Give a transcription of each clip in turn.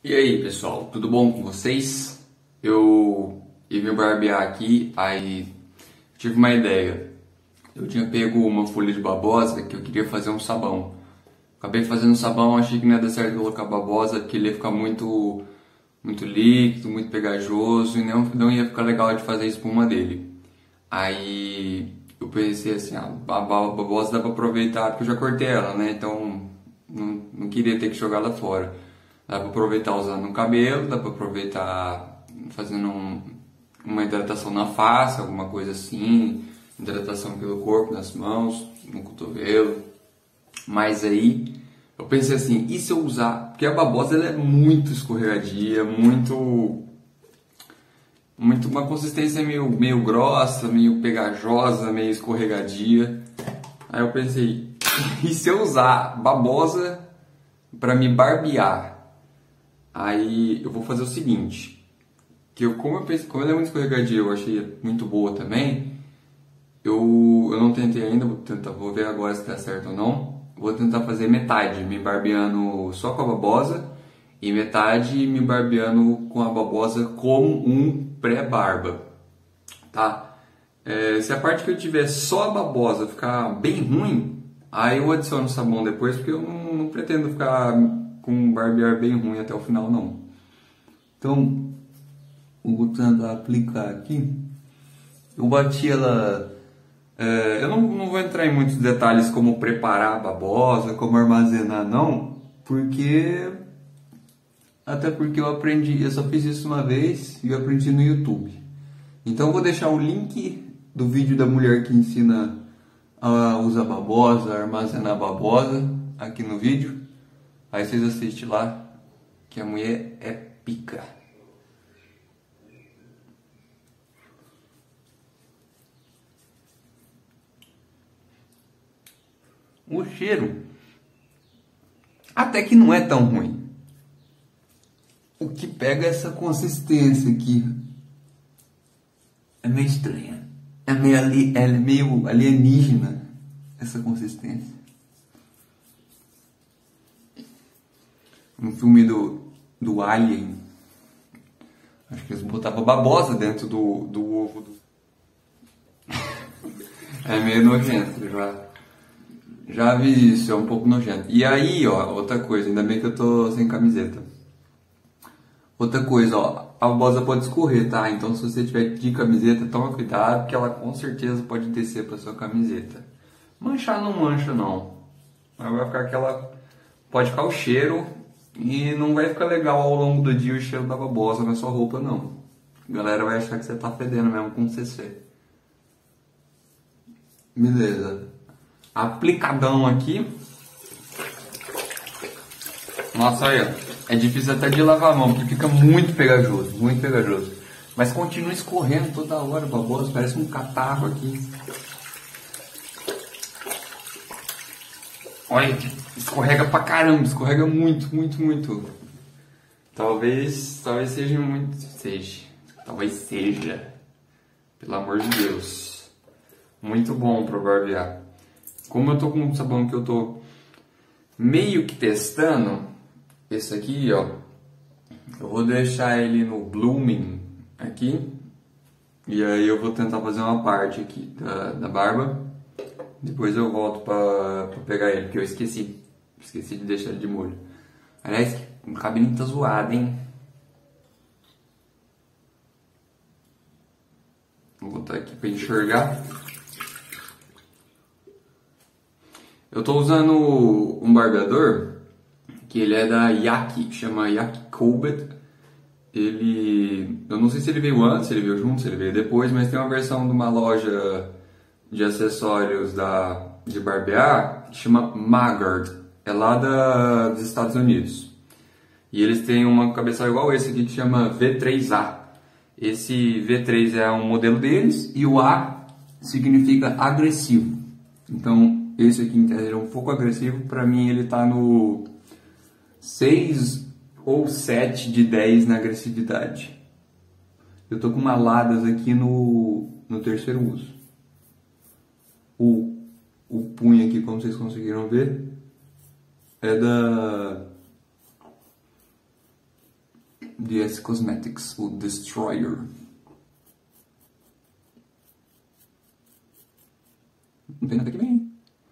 E aí, pessoal, tudo bom com vocês? Eu ia me barbear aqui, aí tive uma ideia. Eu tinha pego uma folha de babosa que eu queria fazer um sabão. Acabei fazendo sabão, achei que não ia dar certo colocar babosa, porque ele ia ficar muito líquido, muito pegajoso e não ia ficar legal de fazer a espuma dele. Aí eu pensei assim, a babosa dá pra aproveitar, porque eu já cortei ela, né? Então não queria ter que jogar ela fora. Dá pra aproveitar usando no cabelo, dá pra aproveitar fazendo uma hidratação na face, alguma coisa assim, hidratação pelo corpo, nas mãos, no cotovelo. Mas aí eu pensei assim, e se eu usar? Porque a babosa ela é muito escorregadia, muito uma consistência meio grossa, meio pegajosa, meio escorregadia. Aí eu pensei, e se eu usar babosa para me barbear? Aí eu vou fazer o seguinte, que como ela é muito escorregadia, eu achei muito boa também. Eu não tentei ainda, vou ver agora se tá certo ou não. Vou tentar fazer metade, me barbeando só com a babosa e metade me barbeando com a babosa como um pré-barba, tá? Se a parte que eu tiver só a babosa ficar bem ruim, aí eu adiciono sabão depois, porque eu não pretendo ficar com um barbear bem ruim até o final, não. Então, eu vou tentar aplicar aqui. Eu bati ela. Eu não vou entrar em muitos detalhes como preparar a babosa, como armazenar, não, porque. Até porque eu aprendi, eu só fiz isso uma vez e eu aprendi no YouTube. Então eu vou deixar o link do vídeo da mulher que ensina a usar babosa, a armazenar babosa aqui no vídeo. Aí vocês assistem lá, que a mulher é pica. O cheiro até que não é tão ruim. O que pega é essa consistência aqui. É meio estranha. É meio alienígena essa consistência. No filme do Alien, acho que eles botavam babosa dentro do ovo. É meio nojento, já vi isso, é um pouco nojento. E aí, ó, outra coisa, ainda bem que eu tô sem camiseta. Outra coisa, ó, a babosa pode escorrer, tá? Então se você tiver de camiseta, toma cuidado, porque ela com certeza pode descer pra sua camiseta. Manchar não mancha, não. Mas vai ficar pode ficar o cheiro e não vai ficar legal ao longo do dia o cheiro da babosa na sua roupa, não. A galera vai achar que você tá fedendo mesmo com CC. Beleza. Aplicadão aqui. Nossa, olha, é difícil até de lavar a mão, porque fica muito pegajoso, muito pegajoso. Mas continua escorrendo toda hora, babosa, parece um catarro aqui. Olha, escorrega pra caramba, escorrega muito, muito, muito. Talvez seja muito, talvez seja, pelo amor de Deus, muito bom pra barbear. Como eu tô com um sabão que eu tô meio que testando, esse aqui, ó, eu vou deixar ele no blooming aqui, e aí eu vou tentar fazer uma parte aqui da barba, depois eu volto pra pegar ele, porque eu esqueci de deixar ele de molho. Aliás, o cabelinho tá zoado, hein? Vou botar aqui pra enxergar. Eu tô usando um barbeador que ele é da Yaki, chama Yaki Colbert. Eu não sei se ele veio antes, se ele veio junto, se ele veio depois, mas tem uma versão de uma loja de acessórios de barbear que chama Maggard, é lá dos Estados Unidos. E eles têm uma cabeçalho igual esse aqui que chama V3A. Esse V3 é um modelo deles e o A significa agressivo. Então esse aqui é um pouco agressivo, para mim ele tá no 6 ou 7 de 10 na agressividade. Eu tô com maladas aqui no terceiro uso. O punho aqui, como vocês conseguiram ver, é DS Cosmetics, o Destroyer. Não tem nada aqui bem.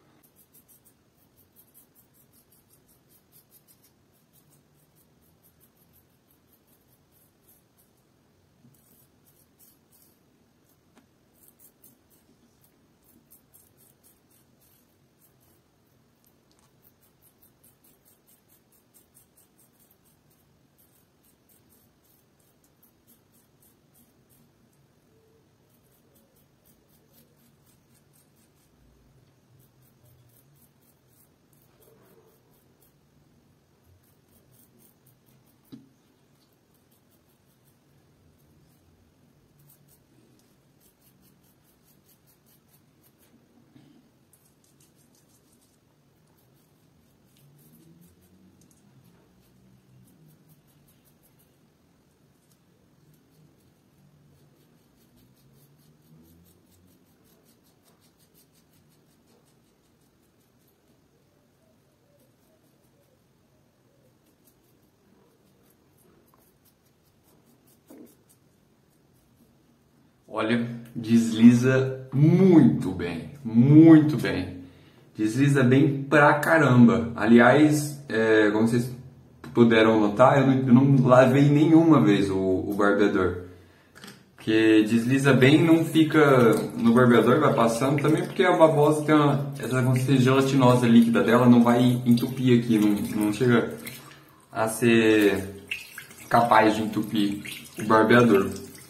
Olha, desliza muito bem, muito bem. Desliza bem pra caramba. Aliás, como vocês puderam notar, eu não lavei nenhuma vez o barbeador. Porque desliza bem, não fica no barbeador, vai passando. Também porque a babosa tem essa consistência gelatinosa líquida dela, não vai entupir aqui, não chega a ser capaz de entupir o barbeador.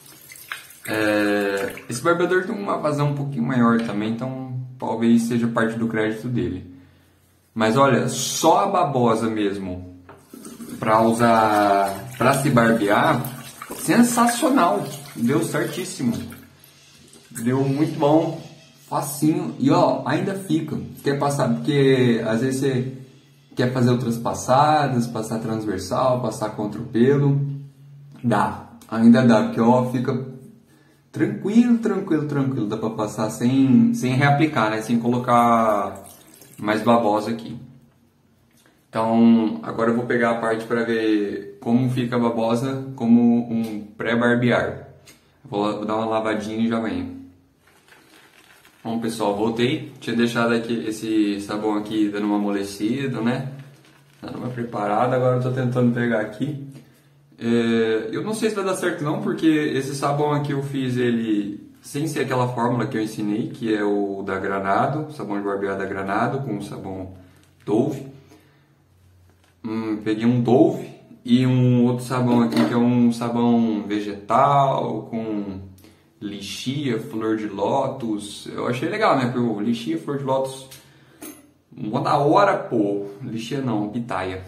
Esse barbeador tem uma vazão um pouquinho maior também, então talvez seja parte do crédito dele. Mas olha, só a babosa mesmo para usar, para se barbear, sensacional, deu certíssimo, deu muito bom, facinho e ó, ainda fica. Quer passar, porque às vezes você quer fazer outras passadas, passar transversal, passar contra o pelo, ainda dá, porque ó, fica tranquilo, dá pra passar sem reaplicar, né? Sem colocar mais babosa aqui. Então, agora eu vou pegar a parte para ver como fica a babosa como um pré-barbear. Vou dar uma lavadinha e já venho. Bom, pessoal, voltei. Tinha deixado aqui esse sabão aqui dando uma amolecida, né? Dando uma preparada, agora eu tô tentando pegar aqui. Eu não sei se vai dar certo não, porque esse sabão aqui eu fiz ele sem ser aquela fórmula que eu ensinei, que é o da Granado, sabão de barbear da Granado com o sabão Dove. Peguei um Dove e um outro sabão aqui que é um sabão vegetal com lixia, flor de lótus. Eu achei legal, né? Porque o lixia, flor de lótus, mó da hora, pô. Lixia não, pitaia.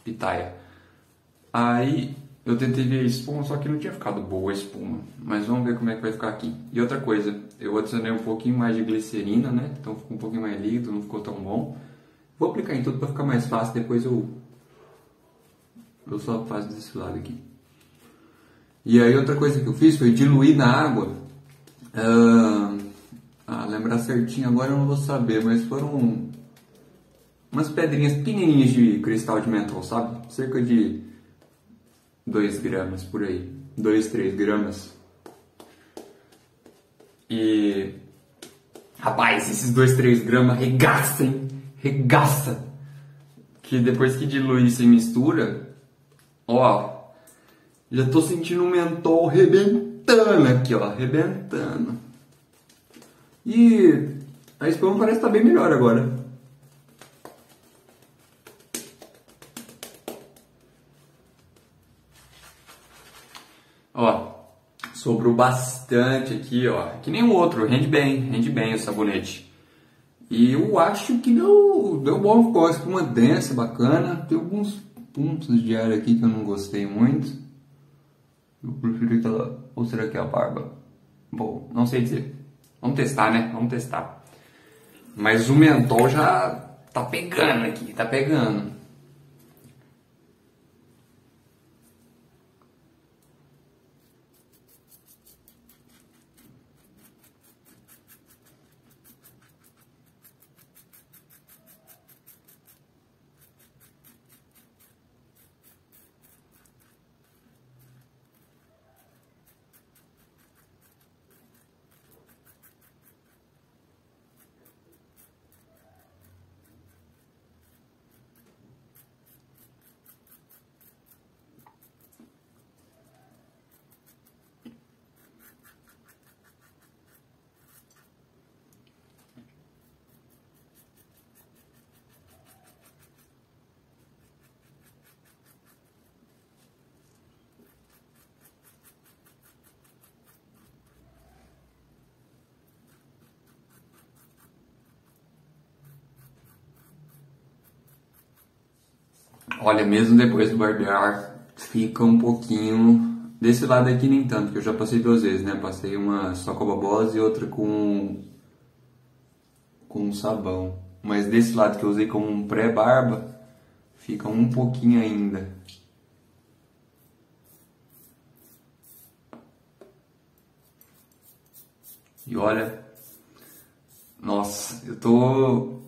Aí eu tentei ver a espuma, só que não tinha ficado boa a espuma. Mas vamos ver como é que vai ficar aqui. E outra coisa, eu adicionei um pouquinho mais de glicerina, né? Então ficou um pouquinho mais líquido, não ficou tão bom. Vou aplicar em tudo para ficar mais fácil, depois eu só faço desse lado aqui. E aí outra coisa que eu fiz foi diluir na água. Lembrar certinho agora eu não vou saber, mas foram umas pedrinhas pequenininhas de cristal de mentol, sabe? Cerca de 2 gramas por aí, 2, 3 gramas. E rapaz, esses 2, 3 gramas regaça. Que depois que dilui e mistura, ó, já tô sentindo um mentol rebentando aqui, ó, rebentando. E a espuma parece estar bem melhor agora. Ó, sobrou bastante aqui, ó. Que nem o outro, rende bem o sabonete. E eu acho que deu bom, ficou uma espuma densa, bacana. Tem alguns pontos de ar aqui que eu não gostei muito. Eu prefiro aquela... Ou será que é a barba? Bom, não sei dizer. Vamos testar, né? Vamos testar. Mas o mentol já tá pegando aqui, tá pegando. Olha, mesmo depois do barbear, fica um pouquinho... Desse lado aqui nem tanto, que eu já passei 2 vezes, né? Passei uma só com a babosa e outra com sabão. Mas desse lado que eu usei como um pré-barba, fica um pouquinho ainda. E olha, nossa, eu tô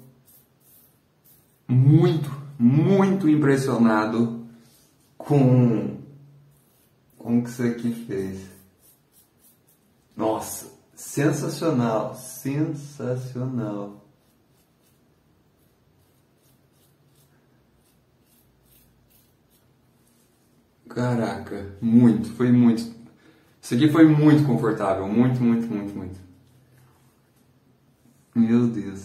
muito impressionado com o que isso aqui fez. Nossa, sensacional, sensacional. Caraca, foi muito. Isso aqui foi muito confortável, muito. Meu Deus.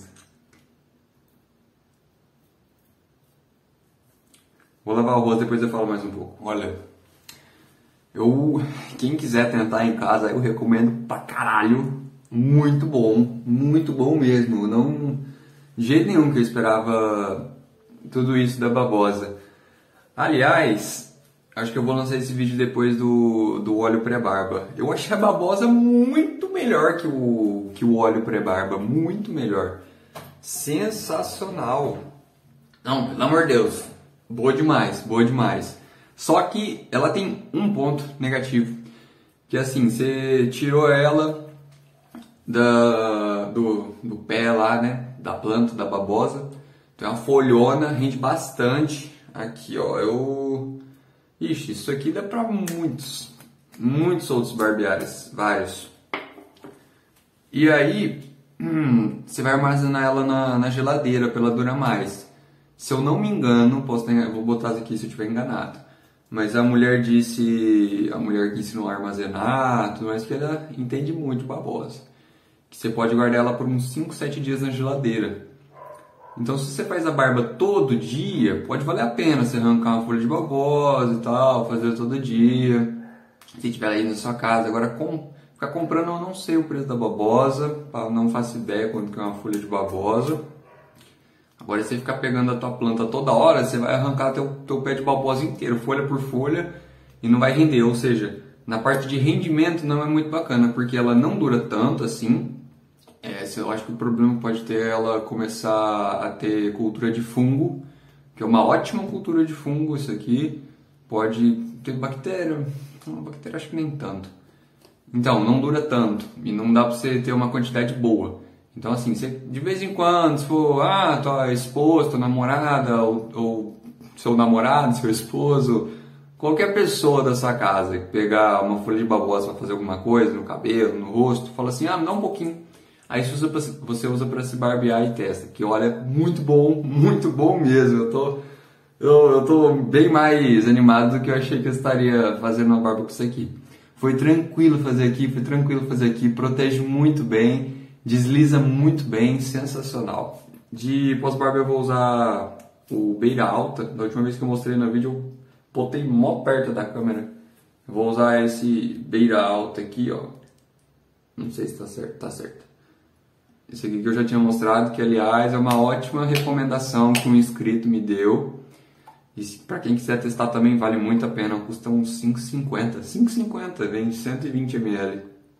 Vou lavar o rosto, depois eu falo mais um pouco. Olha, quem quiser tentar em casa, eu recomendo pra caralho. Muito bom mesmo. Não, de jeito nenhum que eu esperava tudo isso da babosa. Aliás, acho que eu vou lançar esse vídeo depois do óleo pré-barba. Eu achei a babosa muito melhor que o óleo pré-barba. Muito melhor. Sensacional. Não, pelo amor de Deus. Boa demais. Só que ela tem um ponto negativo. Que assim, você tirou ela do pé lá, né? Da planta, da babosa. Tem uma folhona, rende bastante. Aqui, ó, Ixi, isso aqui dá pra muitos outros barbeares, vários. E aí, você vai armazenar ela na geladeira pra ela durar mais. Se eu não me engano, vou botar aqui se eu estiver enganado. Mas a mulher que ensinou a armazenar, tudo mais, que ela entende muito de babosa. Que você pode guardar ela por uns 5, 7 dias na geladeira. Então, se você faz a barba todo dia, pode valer a pena você arrancar uma folha de babosa e tal, fazer todo dia. Se tiver aí na sua casa. Agora, ficar comprando, eu não sei o preço da babosa, não faço ideia quanto que é uma folha de babosa. Agora, se você ficar pegando a tua planta toda hora, você vai arrancar teu pé de babosa inteiro, folha por folha, e não vai render. Ou seja, na parte de rendimento não é muito bacana, porque ela não dura tanto assim. Eu acho que o problema pode ter ela começar a ter cultura de fungo, que é uma ótima cultura de fungo isso aqui. Pode ter bactéria, bactéria acho que nem tanto. Então, não dura tanto e não dá pra você ter uma quantidade boa. Então assim, você, de vez em quando, se for, tua esposa, tua namorada, ou seu namorado, seu esposo, qualquer pessoa da sua casa que pegar uma folha de babosa para fazer alguma coisa no cabelo, no rosto, fala assim, me dá um pouquinho. Aí você usa para se barbear e testa, que olha, muito bom mesmo. Eu tô bem mais animado do que eu achei que eu estaria fazendo uma barba com isso aqui. Foi tranquilo fazer aqui, protege muito bem, desliza muito bem, sensacional. De pós-barba eu vou usar o beira alta. Da última vez que eu mostrei no vídeo eu botei mó perto da câmera. Eu vou usar esse beira alta aqui, ó. Não sei se tá certo. Esse aqui que eu já tinha mostrado, que aliás é uma ótima recomendação que um inscrito me deu. E para quem quiser testar também vale muito a pena, custa uns 5,50. 5,50, vem de 120 ml.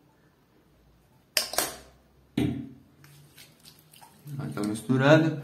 Então misturando.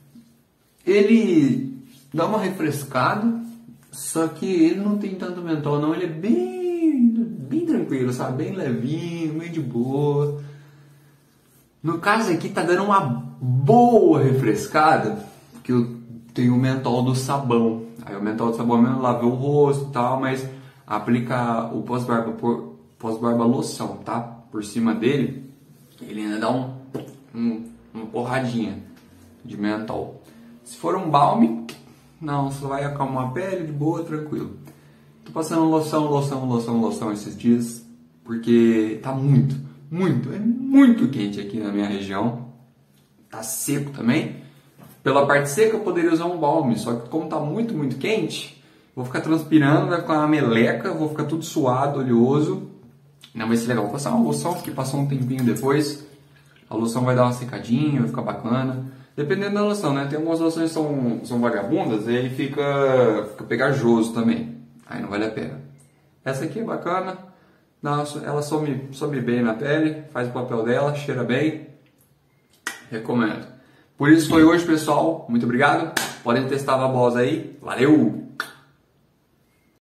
Ele dá uma refrescada, só que ele não tem tanto mentol não, ele é bem tranquilo, sabe? Bem levinho, meio de boa. No caso aqui tá dando uma boa refrescada, porque eu tenho o mentol do sabão. Aí o mentol do sabão mesmo lavei o rosto e tal, mas aplica o pós-barba loção, tá? Por cima dele, ele ainda dá uma porradinha de mentol. Se for um balme, não, só vai acalmar a pele de boa, tranquilo. Tô passando loção esses dias, porque tá muito quente aqui na minha região. Tá seco também. Pela parte seca eu poderia usar um balme, só que como tá muito quente, vou ficar transpirando, vai ficar uma meleca, vou ficar tudo suado, oleoso. Não vai ser legal. Vou passar uma loção, porque passou um tempinho depois. A loção vai dar uma secadinha, vai ficar bacana. Dependendo da loção, né? Tem algumas loções que são vagabundas e aí fica pegajoso também. Aí não vale a pena. Essa aqui é bacana. Nossa, ela some bem na pele, faz o papel dela, cheira bem. Recomendo. Por isso foi hoje, pessoal. Muito obrigado. Podem testar a babosa aí. Valeu!